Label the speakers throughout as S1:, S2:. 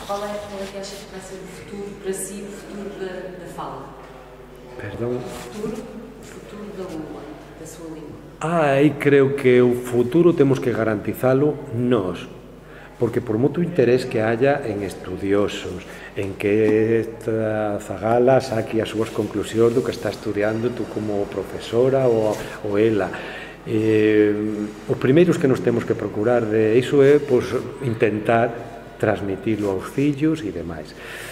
S1: Qual é que acha que vai ser o futuro para si, o futuro da fala?
S2: Perdón?
S1: O futuro da língua, da sua língua.
S2: Aí creo que o futuro temos que garantizalo nós, porque por moito interés que haya en estudiosos, en que esta zagala saque as súas conclusións do que está estudiando tú como profesora ou ela, os primeiros que nos temos que procurar de iso é pois, intentar transmitilo aos fillos e demais.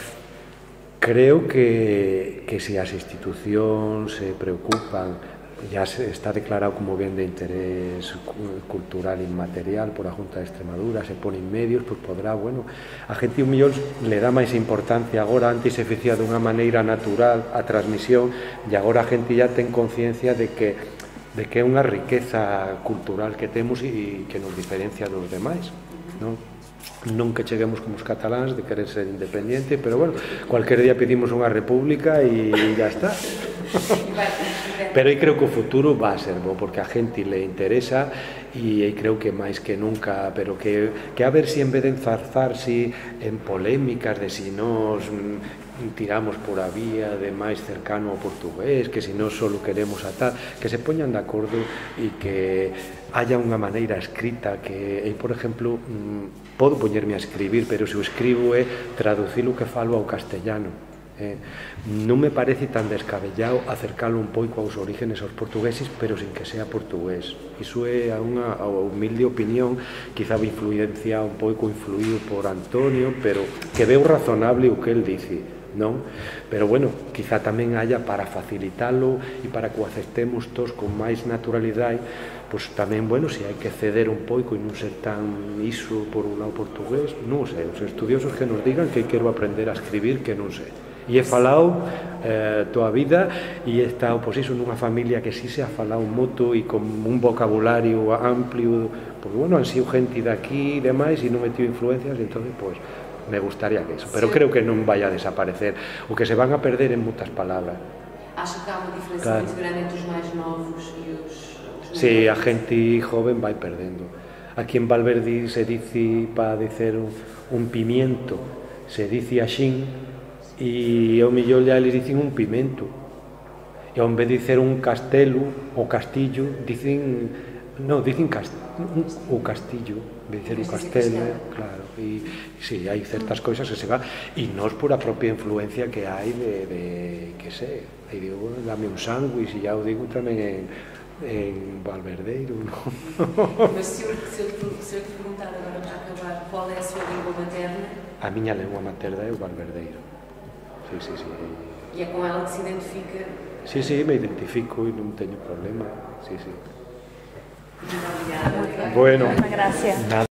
S2: Creo que se as institucións se preocupan, ya está declarado como bien de interés cultural inmaterial por a Junta de Extremadura, se ponen medios, pois podrá, bueno, a gente un millón le dá máis importancia agora, antes se facía dunha maneira natural a transmisión e agora a gente ya ten conciencia de que é unha riqueza cultural que temos e que nos diferencia dos demais, non que cheguemos como os cataláns de querer ser independiente, pero bueno, cualquier día pedimos unha república e ya está. Pero aí creo que o futuro va a ser bo, porque a gente le interesa e aí creo que máis que nunca, pero que a ver si en vez de enzarzarse en polémicas de si nos tiramos por a vía de máis cercano ao portugués, que si non só queremos atar, que se poñan de acordo e que haya unha maneira escrita que, por exemplo, podo poñerme a escribir, pero se o escribo é traducir o que falo ao castellano. Non me parece tan descabellado acercalo un pouco aos orígenes aos portugueses, pero sin que sea portugués. Iso é a unha humilde opinión, quizá influenciado un pouco influído por Antonio, pero que veo razonable o que el dice, non? Pero bueno, quizá tamén haya para facilitalo e para que o aceptemos todos con máis naturalidade, pois tamén, bueno, se hai que ceder un pouco e non ser tan iso por un lado portugués, non sei, os estudiosos que nos digan que quero aprender a escribir, que non sei. E he falado toda a vida e he estado, pois iso, nunha familia que si se ha falado moito e con un vocabulario amplio, porque, bueno, han sido gente daqui e demais e non metido influencias, e entón, pois, me gustaría que eso, pero creo que non vai a desaparecer, o que se van a perder en moitas palabras.
S1: Acha que há unha diferença muito grande entre os máis novos e os
S2: Si, a gente joven vai perdendo. Aquí en Valverde se dice, para dicer un pimiento, se dice axín, e ao millón ya eles dicen un pimento, e ao vez de dicer un castelo ou castillo dicen o castillo, en vez de dicer o castelo, claro, e si, hai certas cousas que se van, e non por a propia influencia que hai de que sei, aí digo, dame un sándwich, e ya o digo tamén en Valverdeiro, non?
S1: Mas se eu te perguntar agora para acabar qual é a sua língua materna?
S2: A miña lingua materna é o Valverdeiro. Sí.
S1: E é com ela que se identifica?
S2: Sí, me identifico e non teño problema. Sí.
S1: Muito obrigada.
S2: Bueno.
S3: Gracias.